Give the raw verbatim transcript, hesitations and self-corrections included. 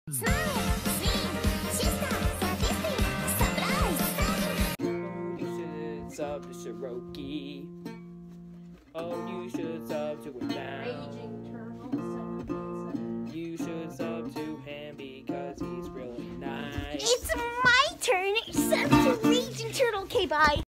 Sub to Sharoki. Oh, you should sub to him now. You should sub to him because he's really nice. It's my turn. Sub to Raging Turtle. Okay, bye.